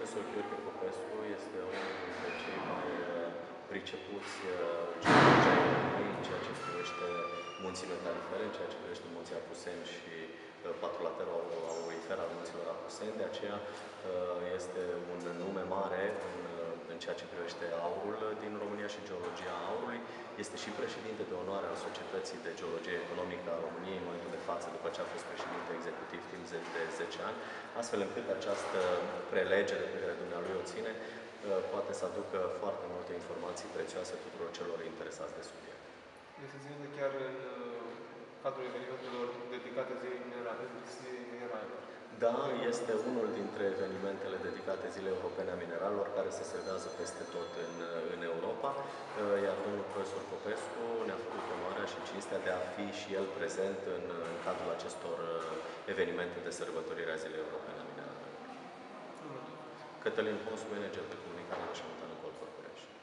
profesor Gheorghe Popescu este unul dintre cei mai pricepuți geologi în ceea ce privește munții metalifere, în ceea ce privește munții Apuseni și patrulaterul aurifer al munților Apuseni. De aceea este un nume mare în ceea ce privește aurul din România și geologia aurului. Este și președinte de onoare al Societății de Geologie Economică a României în momentul de față, după ce a fost președinte executiv timp de 10 ani, astfel încât această prelegere pe care dumnealui o ține poate să aducă foarte multe informații prețioase tuturor celor interesați de subiect. Este ținută chiar în cadrul evenimentelor dedicate zilei mineralelor. Da, este unul dintre evenimentele dedicate Zilei Europene a Mineralelor, care se servează peste tot în Europa, iar domnul profesor Popescu ne-a făcut onoarea și cinstea de a fi și el prezent în cadrul acestor evenimente de sărbătorire a Zilei Europene a Mineralelor. Cătălin Ponsu, manager de comunicare la Șamătană Gold Corporation.